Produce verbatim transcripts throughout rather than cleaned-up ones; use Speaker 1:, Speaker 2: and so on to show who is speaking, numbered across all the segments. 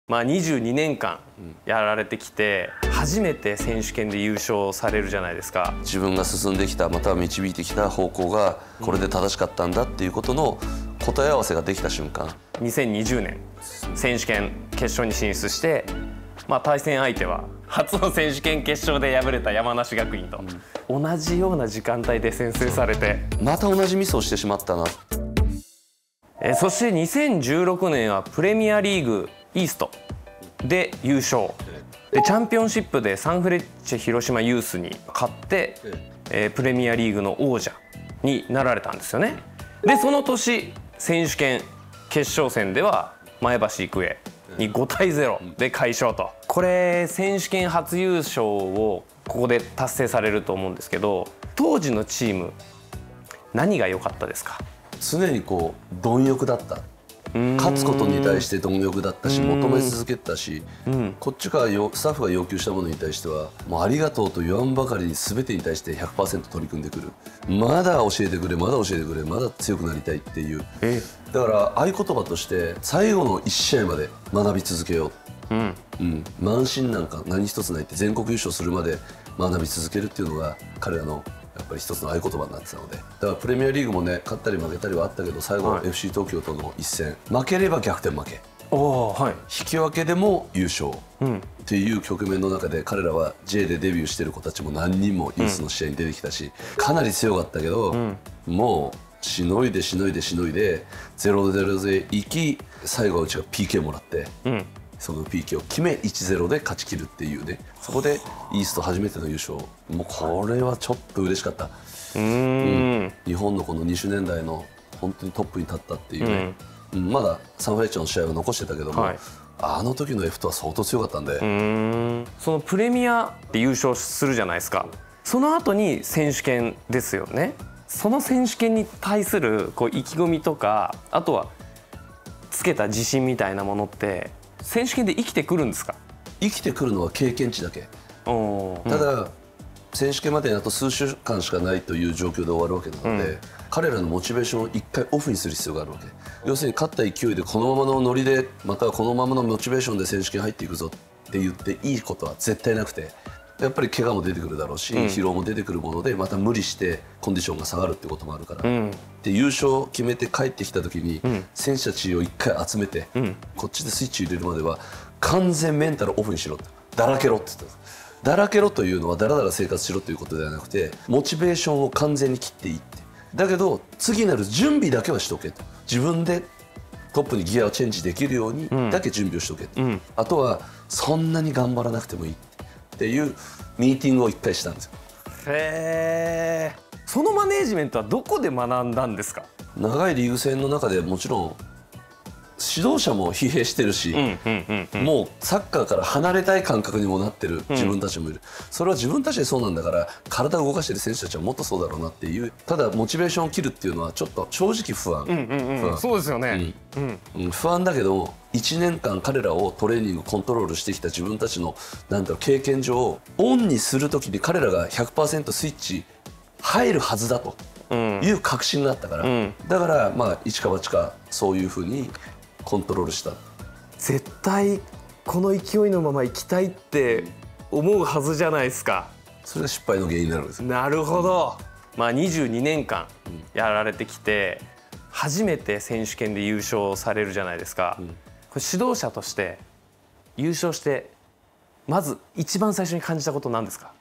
Speaker 1: まあにじゅうにねんかんやられてきて初めて選手権で優勝されるじゃないですか。
Speaker 2: 自分が進んできたまたは導いてきた方向がこれで正しかったんだっていうことの答え合わせができた瞬間、
Speaker 1: にせんにじゅうねん選手権決勝に進出して、まあ、対戦相手は初の選手権決勝で敗れた山梨学院と、うん、同じような時間帯で先制されて
Speaker 2: また同じミスをしてしまったな。
Speaker 1: えそしてにせんじゅうろくねんはプレミアリーグイーストで優勝で、チャンピオンシップでサンフレッチェ広島ユースに勝って、えー、プレミアリーグの王者になられたんですよね。でその年選手権決勝戦では前橋育英にごたいゼロで快勝と、これ選手権初優勝をここで達成されると思うんですけど、当時のチーム何が良かったですか？
Speaker 2: 常にこう貪欲だった。勝つことに対して貪欲だったし、求め続けたし、うん、こっちからよスタッフが要求したものに対してはもうありがとうと言わんばかりに全てに対して ひゃくパーセント 取り組んでくる。まだ教えてくれまだ教えてくれまだ強くなりたいっていう、だから合言葉として最後のいち試合まで学び続けよう、うんうん、慢心なんか何一つないって全国優勝するまで学び続けるっていうのが彼らのやっぱり一つの合言葉になってたので、だからプレミアリーグもね勝ったり負けたりはあったけど最後、はい、エフシー 東京との一戦負ければ逆転負け、お、はい、引き分けでも優勝、うん、っていう局面の中で彼らは ジェイ でデビューしてる子たちも何人もユースの試合に出てきたし、うん、かなり強かったけど、うん、もうしのいでしのいでしのいで ゼロたいゼロ でいき最後はうちが ピーケー もらって。うん、その ピーケー を決め いちたいゼロ で勝ち切るっていうね、そこでイースト初めての優勝、もうこれはちょっと嬉しかった。うーん、うん、日本のこのにじゅうねんだいの本当にトップに立ったっていうね、うん、まだサンフレッチェの試合は残してたけども、はい、あの時の エフ とは相当強かったんで、うーん、
Speaker 1: そのプレミアで優勝するじゃないですか。その後に選手権ですよね。その選手権に対するこう意気込みとか、あとはつけた自信みたいなものって選手権で生きてくるんですか？
Speaker 2: 生きてくるのは経験値だけ。ただ、うん、選手権までにあと数週間しかないという状況で終わるわけなので、うん、彼らのモチベーションを一回オフにする必要があるわけ。要するに勝った勢いでこのままのノリでまたはこのままのモチベーションで選手権入っていくぞって言っていいことは絶対なくて、やっぱり怪我も出てくるだろうし、うん、疲労も出てくるものでまた無理してコンディションが下がるってこともあるから、うん、で優勝を決めて帰ってきた時に、うん、選手たちを一回集めて、うん、こっちでスイッチ入れるまでは完全メンタルオフにしろと、だらけろって言ったんです。だらけろというのはだらだら生活しろということではなくて、モチベーションを完全に切っていって、だけど次なる準備だけはしとけと、自分でトップにギアをチェンジできるようにだけ準備をしとけと、うん、あとはそんなに頑張らなくてもいいっていうミーティングを一回したんですよ。
Speaker 1: へー、そのマネージメントはどこで学んだんですか？
Speaker 2: 長いリーグ戦の中でもちろん指導者も疲弊してるし、もうサッカーから離れたい感覚にもなってる自分たちもいる、うん、それは自分たちでそうなんだから体を動かしてる選手たちはもっとそうだろうなっていう。ただモチベーションを切るっていうのはちょっと正直不安、うんうんうん、そうですよね、うんうん、不安だけどいちねんかん彼らをトレーニングコントロールしてきた自分たちのなんだろう経験上、オンにする時に彼らが ひゃくパーセント スイッチ入るはずだという確信があったから、うん、だからまあ一か八かそういうふうにコントロールした。
Speaker 1: 絶対この勢いのまま行きたいって思うはずじゃないですか。
Speaker 2: それが失敗の原因になるんです。
Speaker 1: なるほど、まあ、にじゅうにねんかんやられてきて初めて選手権で優勝されるじゃないですか、うん、これ指導者として優勝してまず一番最初に感じたことなんですか？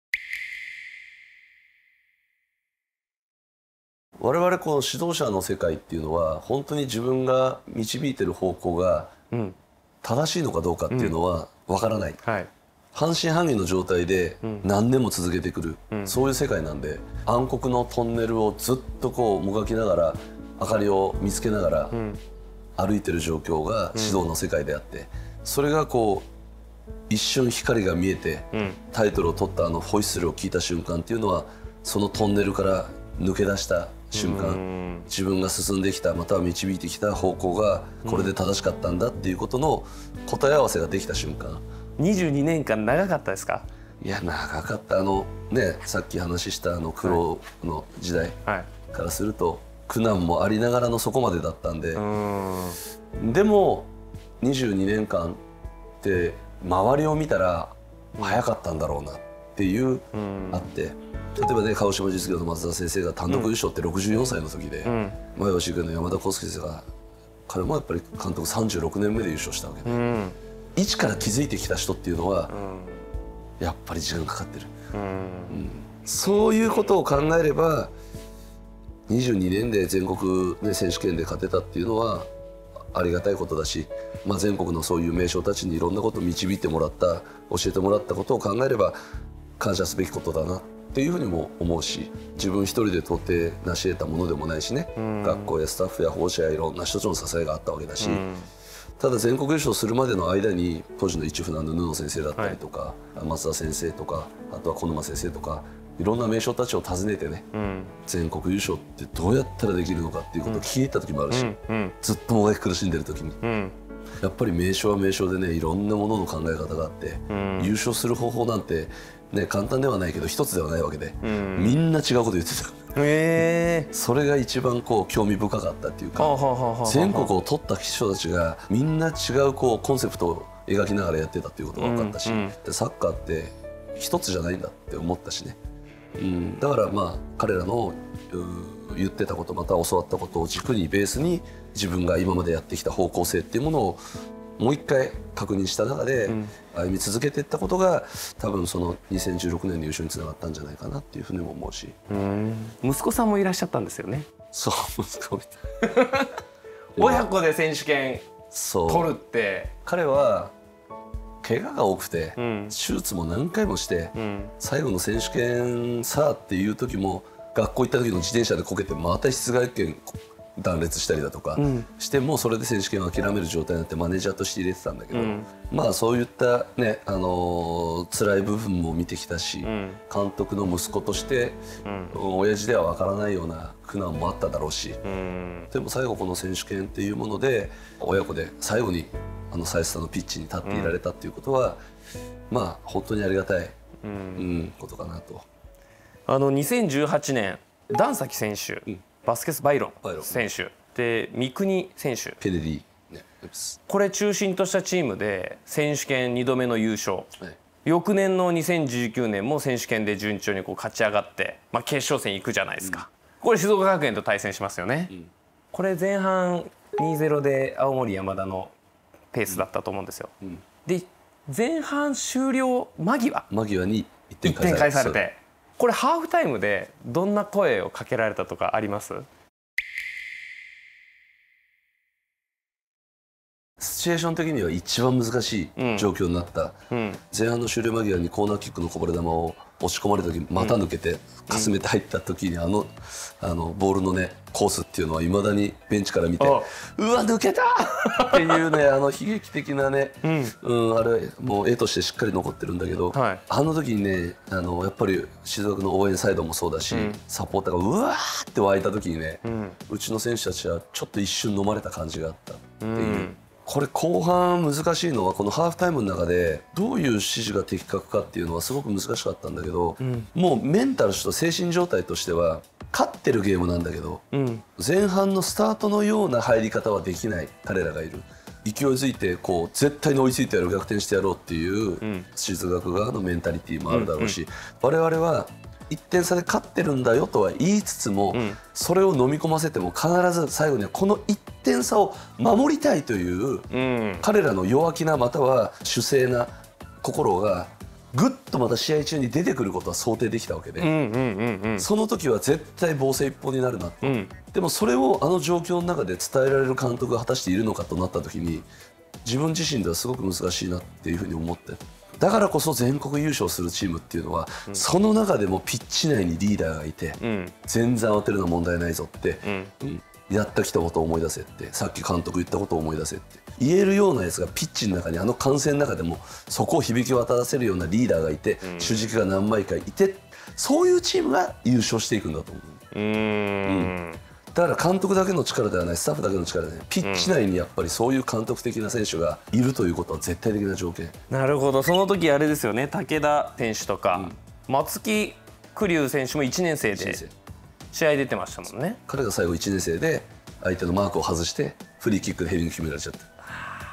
Speaker 2: 我々この指導者の世界っていうのは本当に自分が導いてる方向が正しいのかどうかっていうのは分からない、うんはい、半信半疑の状態で何年も続けてくる、うん、そういう世界なんで、暗黒のトンネルをずっとこうもがきながら明かりを見つけながら歩いてる状況が指導の世界であって、それがこう一瞬光が見えてタイトルを取ったあのホイッスルを聞いた瞬間っていうのは、そのトンネルから抜け出した瞬間、自分が進んできたまたは導いてきた方向がこれで正しかったんだっていうことの答え合わせができた瞬間。
Speaker 1: にじゅうにねんかん長かったですか？
Speaker 2: いや長かった。あのね、さっき話したあの苦労の時代からすると苦難もありながらのそこまでだったんで、うんでもにじゅうにねんかんで周りを見たら早かったんだろうなっていう、うん、あって例えばね鹿児島実業の松田先生が単独優勝ってろくじゅうよんさいの時で、うん、前橋育英の山田康介先生が彼もやっぱり監督さんじゅうろくねんめで優勝したわけで、うん、一から気づいてきた人っていうのは、うん、やっぱり時間かかってる、うんうん、そういうことを考えればにじゅうにねんで全国、ね、選手権で勝てたっていうのはありがたいことだし、まあ、全国のそういう名将たちにいろんなことを導いてもらった教えてもらったことを考えれば感謝すべきことだなっていうふうにも思うし、自分一人で到底成し得たものでもないしね、うん、学校やスタッフや保護者やいろんな人たちの支えがあったわけだし、うん、ただ全国優勝するまでの間に当時の一船の布先生だったりとか、はい、松田先生とかあとは小沼先生とかいろんな名将たちを訪ねてね、うん、全国優勝ってどうやったらできるのかっていうことを聞いた時もあるし、うんうん、ずっともがき苦しんでる時に、うん、やっぱり名将は名将でねいろんなものの考え方があって、うん、優勝する方法なんて、ね、簡単ではないけど一つではないわけで、うん、みんな違うこと言ってた、へーそれが一番こう興味深かったっていうか、全国を取った人たちがみんな違うこうコンセプトを描きながらやってたっていうことが分かったし、うんうん、でサッカーって一つじゃないんだって思ったしね、うん、だからまあ彼らの言ってたことまた教わったことを軸にベースに自分が今までやってきた方向性っていうものをもう一回確認した中で歩み続けていったことが多分そのにせんじゅうろくねんの優勝につながったんじゃないかなっていうふうにも思うし、うん、
Speaker 1: 息子さんもいらっしゃったんですよね。
Speaker 2: そう息子み
Speaker 1: たい親子で選手権取るって
Speaker 2: 彼は怪我が多くて、うん、手術も何回もして、うん、最後の選手権さあっていう時も学校行った時の自転車でこけてまた室外権断裂したりだとかして、うん、もうそれで選手権を諦める状態になってマネージャーとして入れてたんだけど、うん、まあそういったね、あのー、辛い部分も見てきたし、うん、監督の息子として、うん、親父では分からないような苦難もあっただろうし、うん、でも最後この選手権っていうもので親子で最後にあのサイスタのピッチに立っていられたっていうことは、うん、まあ本当にありがたい、うんうん、ことかなと。
Speaker 1: あのにせんじゅうはちねん段崎選手、うん、バスケスバイロン選手で三國選手
Speaker 2: ケネディ、ね、
Speaker 1: これ中心としたチームで選手権にどめの優勝、はい、翌年のにせんじゅうきゅうねんも選手権で順調にこう勝ち上がって、まあ、決勝戦行くじゃないですか、うん、これ静岡学園と対戦しますよね、うん、これ前半 にたいゼロ で青森山田のペースだったと思うんですよ、うん、で前半終了間際
Speaker 2: 間際にいってん
Speaker 1: 返されて、これハーフタイムでどんな声をかけられたとかあります？
Speaker 2: シチュエーション的には一番難しい状況になった、うんうん、前半の終了間際にコーナーキックのこぼれ球を押し込まれた時股抜けてかすめて入った時にあの、あのボールのねコースっていうのはいまだにベンチから見てうわ抜けたっていうねあの悲劇的なね、うんうん、あれもう絵としてしっかり残ってるんだけど、はい、あの時にねあのやっぱり静岡の応援サイドもそうだし、うん、サポーターがうわーって湧いた時にね、うん、うちの選手たちはちょっと一瞬飲まれた感じがあったっていう。うんこれ後半難しいのはこのハーフタイムの中でどういう指示が的確かっていうのはすごく難しかったんだけど、うん、もうメンタルと精神状態としては勝ってるゲームなんだけど、うん、前半のスタートのような入り方はできない彼らがいる。勢いづいてこう絶対に追いついてやろう逆転してやろうっていう静学側のメンタリティーもあるだろうし、うんうん、我々はいってん差で勝ってるんだよとは言いつつも、うん、それを飲み込ませても必ず最後にはこのいってん差を守りたいという、うん、彼らの弱気なまたは主勢な心がぐっとまた試合中に出てくることは想定できたわけで、その時は絶対防戦一方になるなと、うん、でもそれをあの状況の中で伝えられる監督が果たしているのかとなった時に自分自身ではすごく難しいなっていうふうに思って。だからこそ全国優勝するチームっていうのは、うん、その中でもピッチ内にリーダーがいて、うん、全然慌てるのは問題ないぞって、うんうん、やってきたことを思い出せってさっき監督言ったことを思い出せって言えるようなやつがピッチの中にあの観戦の中でもそこを響き渡らせるようなリーダーがいて、うん、主軸が何枚かいてそういうチームが優勝していくんだと思う。うーんうんだから監督だけの力ではないスタッフだけの力でないピッチ内にやっぱりそういう監督的な選手がいるということは絶対的な条件。
Speaker 1: なるほどその時あれですよね武田選手とか、うん、松木玖生選手もいちねん生で試合出てましたもんね。
Speaker 2: 彼が最後いちねん生で相手のマークを外してフリーキックでヘディング決められちゃった。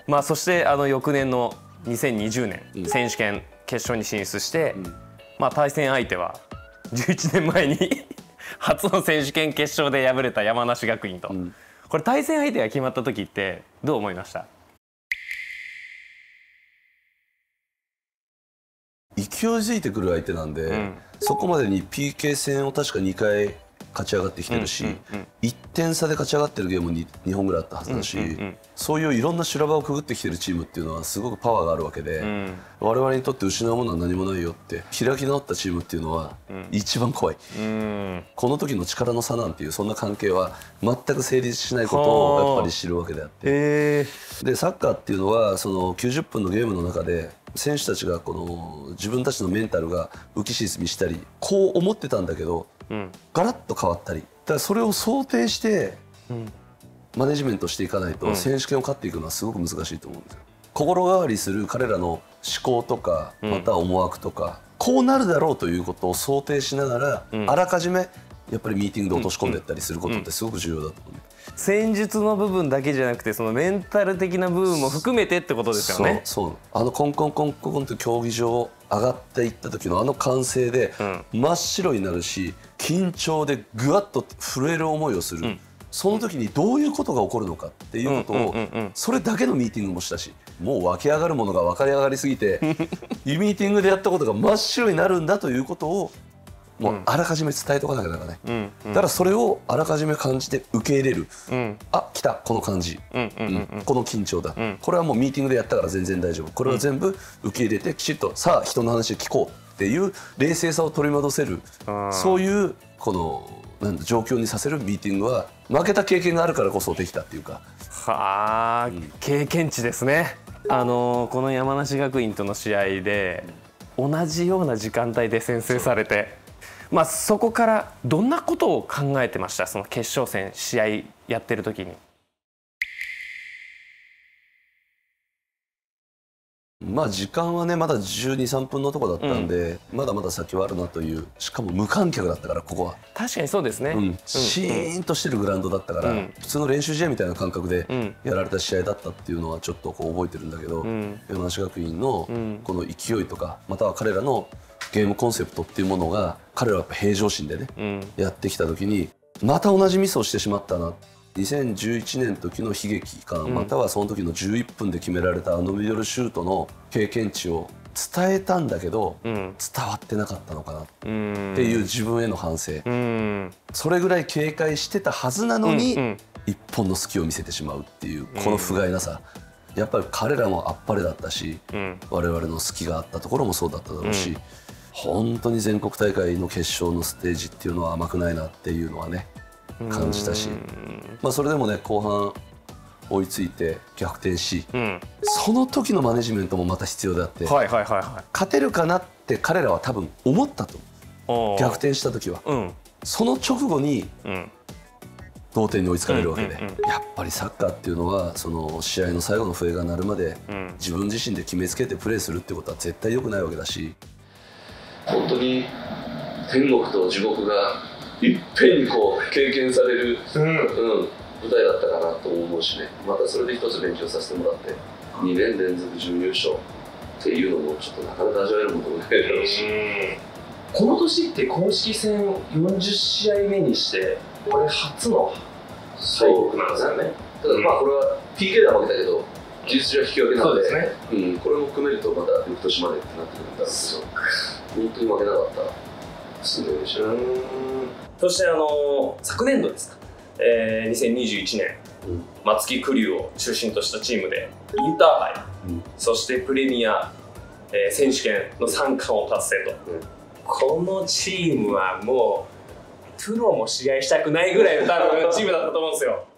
Speaker 1: まあそしてあの翌年のにせんにじゅうねん、うん、選手権決勝に進出して、うん、まあ対戦相手はじゅういちねんまえに初の選手権決勝で敗れた山梨学院と、うん、これ対戦相手が決まった時ってどう思いました？
Speaker 2: 勢いづいてくる相手なんで、うん、そこまでに ピーケー 戦を確かにかい勝ち上がってきてるし、うんうんうん、いってん差で勝ち上がってるゲームににほんぐらいあったはずだし、うんうんうん、そういういろんな修羅場をくぐってきてるチームっていうのはすごくパワーがあるわけで、うん、我々にとって失うものは何もないよって開き直ったチームっていうのは一番怖い、うん、この時の力の差なんていうそんな関係は全く成立しないことをやっぱり知るわけであって、でサッカーっていうのはそのきゅうじゅっぷんのゲームの中で選手たちがこの自分たちのメンタルが浮き沈みしたりこう思ってたんだけど、うん、ガラッと変わったりだからそれを想定して、うん、マネジメントしていかないと選手権を勝っていくのはすごく難しいと思うんですよ。心変わりする彼らの思考とかまた思惑とか、うん、こうなるだろうということを想定しながら、うん、あらかじめやっぱりミーティングで落とし込んでいったりすることってすごく重要だと思う、うんうん、
Speaker 1: 戦術の部分だけじゃなくてそのメンタル的な部分も含めてってことですよね。
Speaker 2: そうそうあのコンコンコンコンと競技場上がっていった時のあの歓声で真っ白になるし緊張でぐわっと震える思いをする、うん、その時にどういうことが起こるのかっていうことをそれだけのミーティングもしたしもう湧き上がるものが分かり上がりすぎてミーティングでやったことが真っ白になるんだということをもうあらかじめ伝えとかなきゃならない、うんうん、だからそれをあらかじめ感じて受け入れる、うん、あ来たこの感じ、うんうんうんうん、この緊張だ、うん、これはもうミーティングでやったから全然大丈夫これは全部受け入れてきちっとさあ人の話を聞こうっていう冷静さを取り戻せるそういうこのなんだ状況にさせるミーティングは負けた経験があるからこそできたっていうか
Speaker 1: はあ、うん、経験値ですね。あのこの山梨学院との試合で同じような時間帯で先制されてまあ、そこからどんなことを考えてました？その決勝戦試合やってる時に。
Speaker 2: まあ時間はねまだじゅうに、さんぷんのとこだったんで、うん、まだまだ先はあるなというしかも無観客だったからここは
Speaker 1: 確かにそうですね、
Speaker 2: うん、シーンとしてるグラウンドだったから、うん、普通の練習試合みたいな感覚でやられた試合だったっていうのはちょっとこう覚えてるんだけど、うん、山梨学院のこの勢いとかまたは彼らのゲームコンセプトっていうものが彼らはやっぱ平常心でね、うん、やってきた時にまた同じミスをしてしまったなにせんじゅういちねんの時の悲劇か、うん、またはその時のじゅういっぷんで決められたあのミドルシュートの経験値を伝えたんだけど、うん、伝わってなかったのかなっていう自分への反省、うん、それぐらい警戒してたはずなのに、うんうん、一本の隙を見せてしまうっていうこの不甲斐なさ、やっぱり彼らもあっぱれだったし、うん、我々の隙があったところもそうだっただろうし、うん、本当に全国大会の決勝のステージっていうのは甘くないなっていうのはね感じたし、まあ、それでもね後半追いついて逆転し、うん、その時のマネジメントもまた必要であって、はいはいはいはい、勝てるかなって彼らは多分思ったと思う逆転した時は、うん、その直後に、うん、同点に追いつかれるわけで、うんうんうん、やっぱりサッカーっていうのはその試合の最後の笛が鳴るまで、うん、自分自身で決めつけてプレーするってことは絶対良くないわけだし本当に天国と地獄がいっぺんにこう経験される、うんうん、舞台だったかなと思うしねまたそれで一つ勉強させてもらってにねん連続準優勝っていうのもちょっとなかなか味わえるものもないだろうし、
Speaker 3: この年って公式戦よんじゅっしあいめにしてこれ初の敗北なんですよね。
Speaker 2: ただまあこれは ピーケー では負けたけど事実上引き分けなので、ねうん、これも含めるとまた翌年までってなってくるんだろうけど本当に負けなかったすごいでしょ。
Speaker 3: そしてあの昨年度ですか、えー、にせんにじゅういちねん、うん、松木玖生を中心としたチームでインターハイ、うん、そしてプレミア、えー、選手権のさん冠を達成と、うん、このチームはもうプロも試合したくないぐらいの多分チームだったと思うんですよ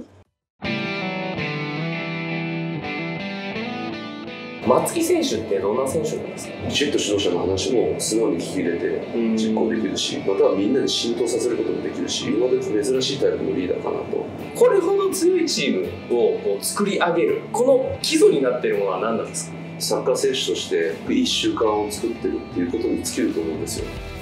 Speaker 3: 松木選手ってどんな選手なんですか？
Speaker 2: きちっと指導者の話も素直に聞き入れて実行できるし、またはみんなに浸透させることもできるし、今までと珍しいタイプのリーダーかなと。
Speaker 3: これほど強いチームをこう作り上げるこの基礎になっているものは何なんですか？
Speaker 2: サッカー選手としていい習慣を作ってるっていうことに尽きると思うんですよ。